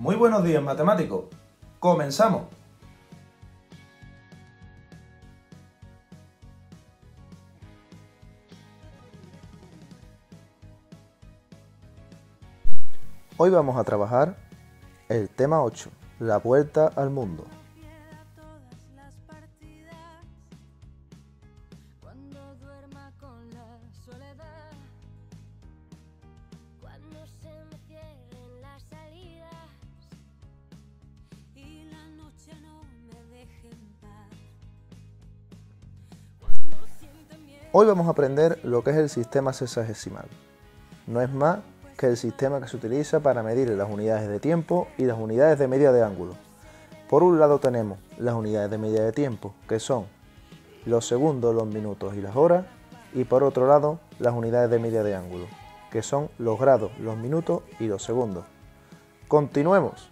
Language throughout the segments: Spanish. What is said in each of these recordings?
Muy buenos días, matemáticos. ¡Comenzamos! Hoy vamos a trabajar el tema 8, la vuelta al mundo. Hoy vamos a aprender lo que es el sistema sexagesimal. No es más que el sistema que se utiliza para medir las unidades de tiempo y las unidades de medida de ángulo. Por un lado tenemos las unidades de medida de tiempo, que son los segundos, los minutos y las horas, y por otro lado las unidades de medida de ángulo, que son los grados, los minutos y los segundos. Continuemos.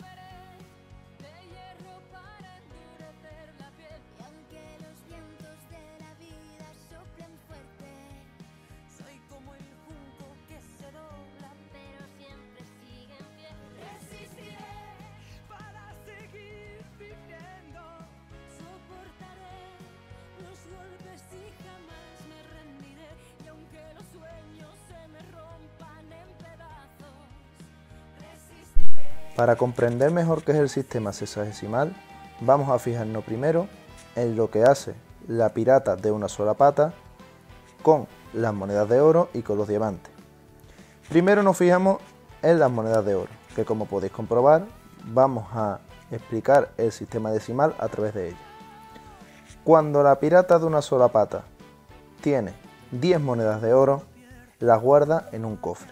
Para comprender mejor qué es el sistema sexagesimal, vamos a fijarnos primero en lo que hace la pirata de una sola pata con las monedas de oro y con los diamantes. Primero nos fijamos en las monedas de oro, que como podéis comprobar, vamos a explicar el sistema decimal a través de ellas. Cuando la pirata de una sola pata tiene 10 monedas de oro, las guarda en un cofre.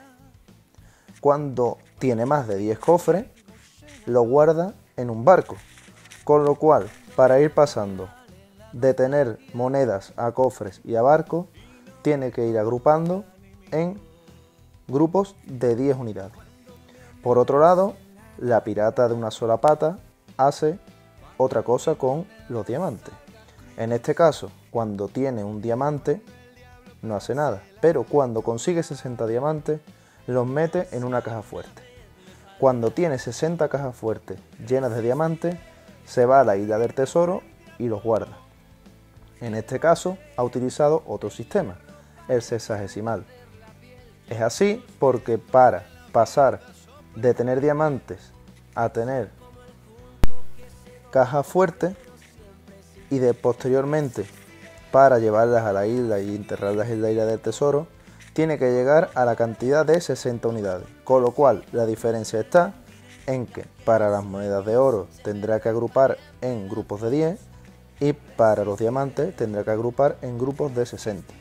Cuando tiene más de 10 cofres, lo guarda en un barco, con lo cual, para ir pasando de tener monedas a cofres y a barcos, tiene que ir agrupando en grupos de 10 unidades. Por otro lado, la pirata de una sola pata hace otra cosa con los diamantes. En este caso, cuando tiene un diamante, no hace nada, pero cuando consigue 60 diamantes, los mete en una caja fuerte. Cuando tiene 60 cajas fuertes llenas de diamantes, se va a la isla del tesoro y los guarda. En este caso, ha utilizado otro sistema, el sexagesimal. Es así porque para pasar de tener diamantes a tener cajas fuertes y de posteriormente para llevarlas a la isla y enterrarlas en la isla del tesoro, tiene que llegar a la cantidad de 60 unidades, con lo cual la diferencia está en que para las monedas de oro tendrá que agrupar en grupos de 10 y para los diamantes tendrá que agrupar en grupos de 60.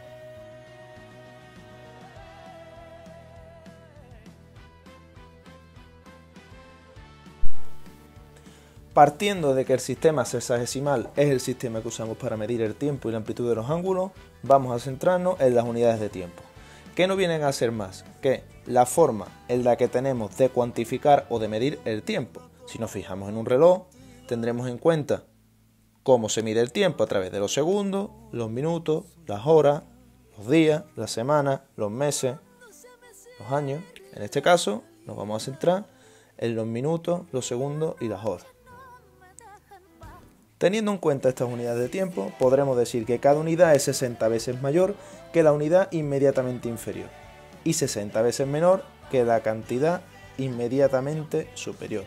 Partiendo de que el sistema sexagesimal es el sistema que usamos para medir el tiempo y la amplitud de los ángulos, vamos a centrarnos en las unidades de tiempo, que no vienen a ser más que la forma en la que tenemos de cuantificar o de medir el tiempo. Si nos fijamos en un reloj, tendremos en cuenta cómo se mide el tiempo a través de los segundos, los minutos, las horas, los días, las semanas, los meses, los años. En este caso, nos vamos a centrar en los minutos, los segundos y las horas. Teniendo en cuenta estas unidades de tiempo, podremos decir que cada unidad es 60 veces mayor que la unidad inmediatamente inferior y 60 veces menor que la cantidad inmediatamente superior.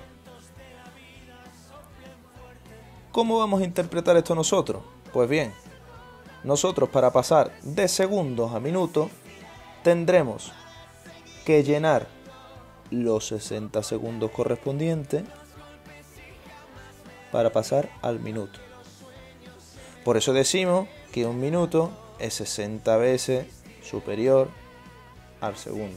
¿Cómo vamos a interpretar esto nosotros? Pues bien, nosotros para pasar de segundos a minutos tendremos que llenar los 60 segundos correspondientes para pasar al minuto. Por eso decimos que un minuto es 60 veces superior al segundo.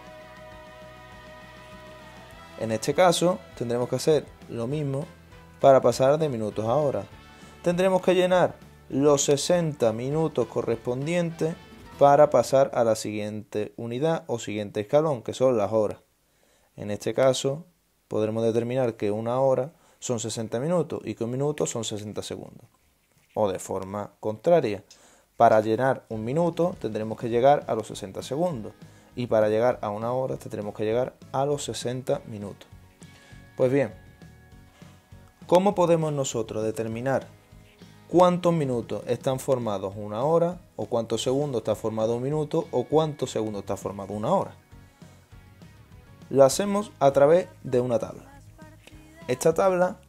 En este caso tendremos que hacer lo mismo para pasar de minutos a horas. Tendremos que llenar los 60 minutos correspondientes para pasar a la siguiente unidad o siguiente escalón, que son las horas. En este caso podremos determinar que una hora son 60 minutos y que un minuto son 60 segundos. O de forma contraria, para llenar un minuto tendremos que llegar a los 60 segundos y para llegar a una hora tendremos que llegar a los 60 minutos. Pues bien, ¿cómo podemos nosotros determinar cuántos minutos están formados una hora, o cuántos segundos está formado un minuto, o cuántos segundos está formado una hora? Lo hacemos a través de una tabla. Esta tabla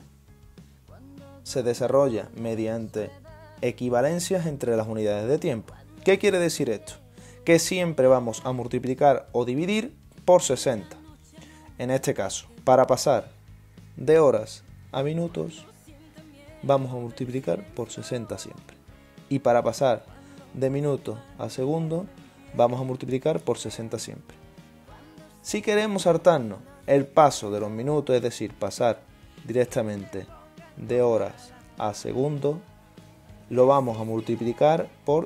se desarrolla mediante equivalencias entre las unidades de tiempo. ¿Qué quiere decir esto? Que siempre vamos a multiplicar o dividir por 60. En este caso, para pasar de horas a minutos, vamos a multiplicar por 60 siempre. Y para pasar de minutos a segundos, vamos a multiplicar por 60 siempre. Si queremos saltarnos el paso de los minutos, es decir, pasar directamente de horas a segundos, lo vamos a multiplicar por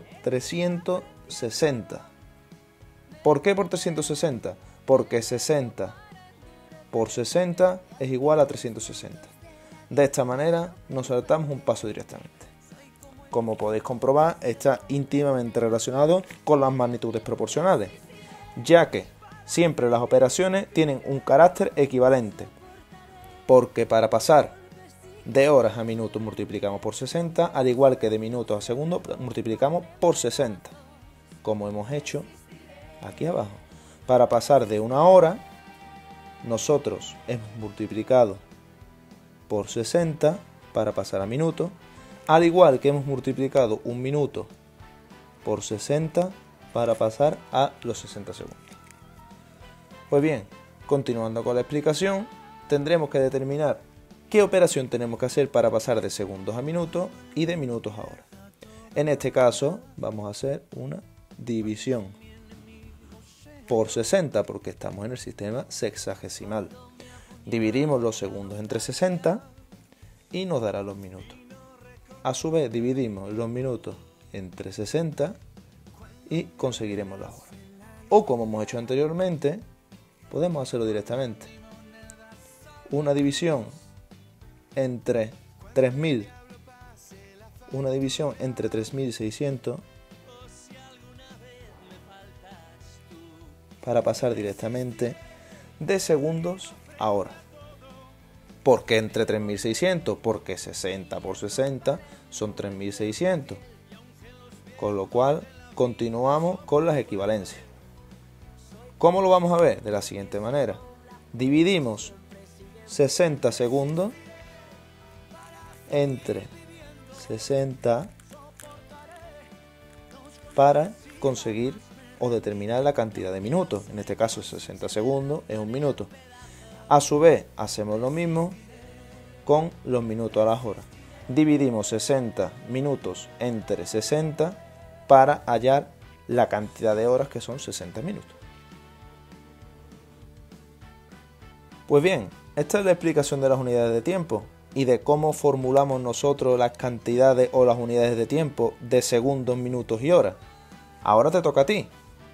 360. ¿Por qué por 360? Porque 60 por 60 es igual a 360. De esta manera nos saltamos un paso directamente. Como podéis comprobar, está íntimamente relacionado con las magnitudes proporcionales, ya que siempre las operaciones tienen un carácter equivalente, porque para pasar de horas a minutos multiplicamos por 60, al igual que de minutos a segundos multiplicamos por 60, como hemos hecho aquí abajo. Para pasar de una hora, nosotros hemos multiplicado por 60 para pasar a minutos, al igual que hemos multiplicado un minuto por 60 para pasar a los 60 segundos. Pues bien, continuando con la explicación, tendremos que determinar qué operación tenemos que hacer para pasar de segundos a minutos y de minutos a horas. En este caso vamos a hacer una división por 60 porque estamos en el sistema sexagesimal. Dividimos los segundos entre 60 y nos dará los minutos. A su vez dividimos los minutos entre 60 y conseguiremos las horas. O como hemos hecho anteriormente, podemos hacerlo directamente. Una división entre 3000, una división entre 3600 para pasar directamente de segundos a horas. ¿Por qué entre 3600? Porque 60 por 60 son 3600. Con lo cual continuamos con las equivalencias. ¿Cómo lo vamos a ver? De la siguiente manera. Dividimos 60 segundos entre 60 para conseguir o determinar la cantidad de minutos. En este caso 60 segundos es un minuto. A su vez hacemos lo mismo con los minutos a las horas. Dividimos 60 minutos entre 60 para hallar la cantidad de horas, que son 60 minutos. Pues bien, esta es la explicación de las unidades de tiempo y de cómo formulamos nosotros las cantidades o las unidades de tiempo de segundos, minutos y horas. Ahora te toca a ti.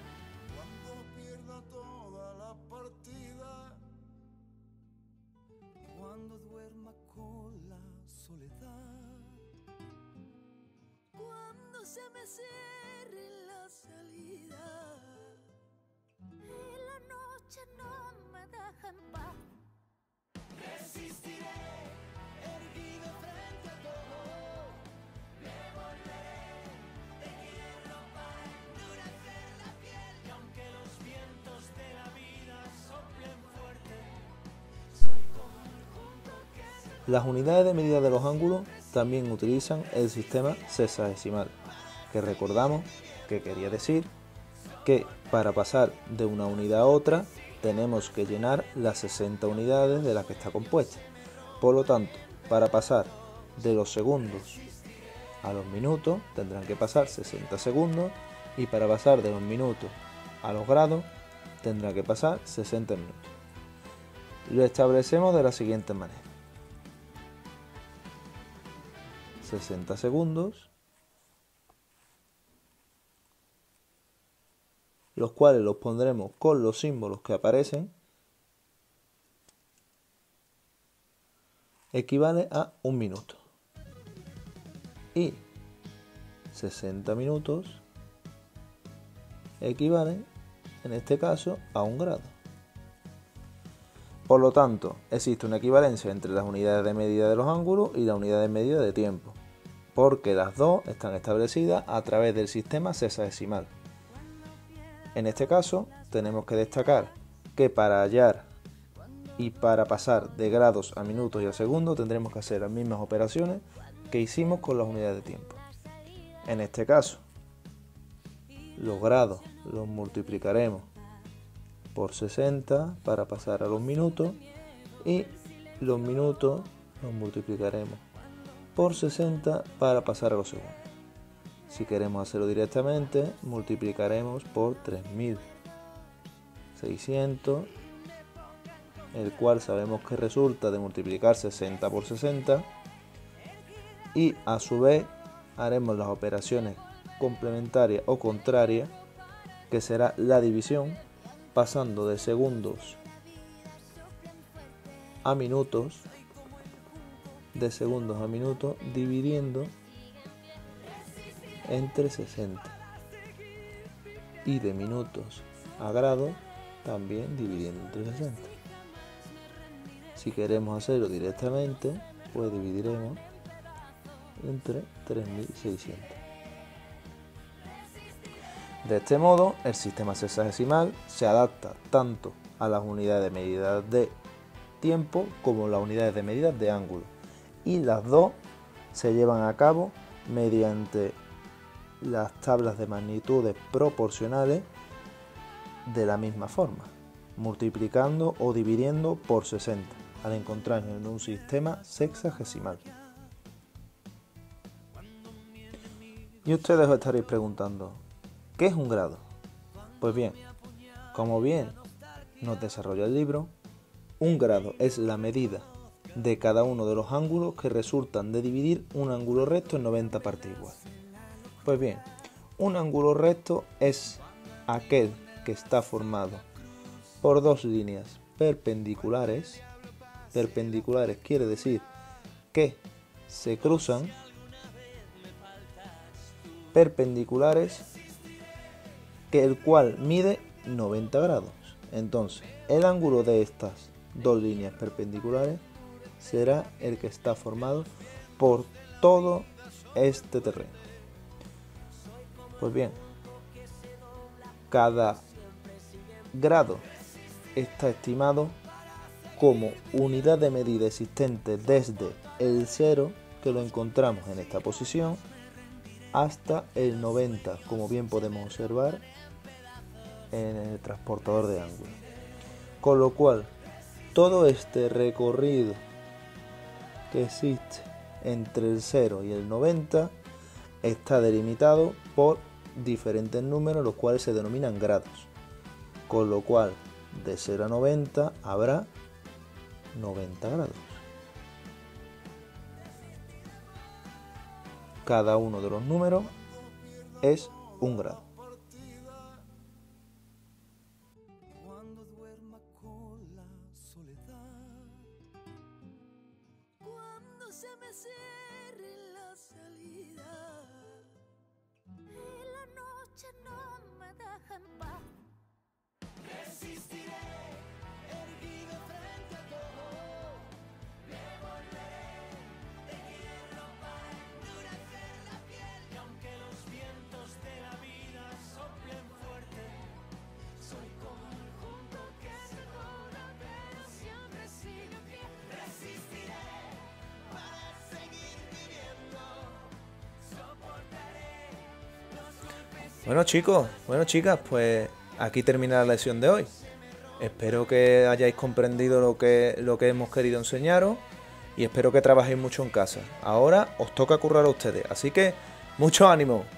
Cuando duerma con la soledad, cuando se me cierre la salida y la noche no me deja en paz, resistiré, erguido frente a todo, me volveré de hierro para endurecer la piel, y aunque los vientos de la vida soplen fuerte, soy como el junco que se... Las unidades de medida de los ángulos también utilizan el sistema sexagesimal, que recordamos que quería decir que para pasar de una unidad a otra tenemos que llenar las 60 unidades de las que está compuesta. Por lo tanto, para pasar de los segundos a los minutos tendrán que pasar 60 segundos, y para pasar de los minutos a los grados tendrá que pasar 60 minutos. Lo establecemos de la siguiente manera. 60 segundos, los cuales los pondremos con los símbolos que aparecen, equivale a un minuto. Y 60 minutos equivalen, en este caso, a un grado. Por lo tanto, existe una equivalencia entre las unidades de medida de los ángulos y la unidad de medida de tiempo, porque las dos están establecidas a través del sistema sexagesimal. En este caso, tenemos que destacar que para hallar y para pasar de grados a minutos y a segundos tendremos que hacer las mismas operaciones que hicimos con las unidades de tiempo. En este caso, los grados los multiplicaremos por 60 para pasar a los minutos y los minutos los multiplicaremos por 60 para pasar a los segundos. Si queremos hacerlo directamente, multiplicaremos por 3600, el cual sabemos que resulta de multiplicar 60 por 60, y a su vez haremos las operaciones complementarias o contrarias, que será la división, pasando de segundos a minutos, dividiendo entre 60, y de minutos a grados también dividiendo entre 60. Si queremos hacerlo directamente, pues dividiremos entre 3600. De este modo, el sistema sexagesimal se adapta tanto a las unidades de medida de tiempo como las unidades de medida de ángulo, y las dos se llevan a cabo mediante las tablas de magnitudes proporcionales de la misma forma, multiplicando o dividiendo por 60, al encontrarnos en un sistema sexagesimal. Y ustedes os estaréis preguntando, ¿qué es un grado? Pues bien, como bien nos desarrolla el libro, un grado es la medida de cada uno de los ángulos que resultan de dividir un ángulo recto en 90 partes iguales. Pues bien, un ángulo recto es aquel que está formado por dos líneas perpendiculares. Perpendiculares quiere decir que se cruzan, perpendiculares, que el cual mide 90 grados. Entonces, el ángulo de estas dos líneas perpendiculares será el que está formado por todo este terreno. Pues bien, cada grado está estimado como unidad de medida existente desde el 0, que lo encontramos en esta posición, hasta el 90, como bien podemos observar en el transportador de ángulos. Con lo cual, todo este recorrido que existe entre el 0 y el 90 está delimitado por diferentes números, los cuales se denominan grados. Con lo cual, de 0 a 90 habrá 90 grados. Cada uno de los números es un grado. Cuando duerma con la soledad, cuando se me cierre la salida y la noche no me deja en paz, resistiré erguido frente a todo, me volveré de hierro para endurecer la piel, y aunque los vientos de la vida soplen fuerte, soy como el junco que se dobla pero siempre sigue en pie. Resistiré para seguir viviendo, soportaré los golpes. Bueno chicos, chicas, pues aquí termina la lección de hoy. Espero que hayáis comprendido lo que hemos querido enseñaros y espero que trabajéis mucho en casa. Ahora os toca currar a ustedes, así que mucho ánimo.